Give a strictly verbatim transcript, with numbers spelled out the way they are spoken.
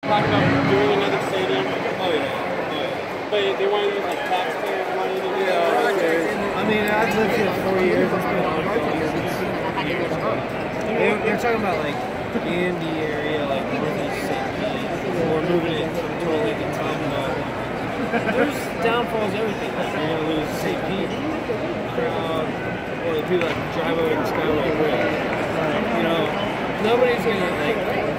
Talk about doing another stadium. Oh yeah. Oh yeah. But they want to use like taxpayer money to do Yeah, that. I mean, I've lived here four years. It's been ongoing since years. They, they're talking about like in the area, like northeast Saint Pete, or moving it totally to Tonga. There's downfalls, everything. Like you're gonna lose Saint Pete crowd, or the people that drive over the Skyway Bridge. You know, nobody's gonna like.